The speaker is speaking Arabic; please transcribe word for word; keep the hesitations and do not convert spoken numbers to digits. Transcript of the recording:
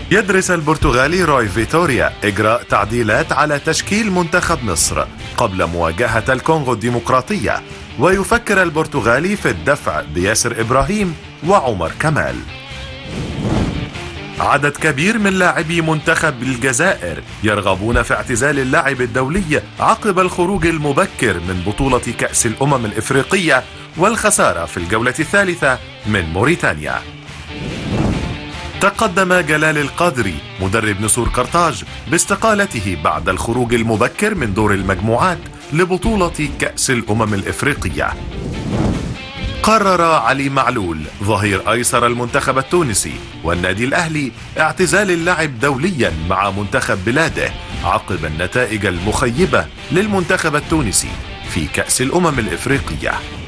يدرس البرتغالي روي فيتوريا إجراء تعديلات على تشكيل منتخب مصر قبل مواجهة الكونغو الديمقراطية، ويفكر البرتغالي في الدفع بياسر إبراهيم وعمر كمال. عدد كبير من لاعبي منتخب الجزائر يرغبون في اعتزال اللعب الدولي عقب الخروج المبكر من بطولة كأس الأمم الإفريقية والخسارة في الجولة الثالثة من موريتانيا. تقدم جلال القادري مدرب نسور قرطاج باستقالته بعد الخروج المبكر من دور المجموعات لبطولة كأس الأمم الإفريقية. قرر علي معلول ظهير أيسر المنتخب التونسي والنادي الأهلي اعتزال اللعب دوليا مع منتخب بلاده عقب النتائج المخيبة للمنتخب التونسي في كأس الأمم الإفريقية.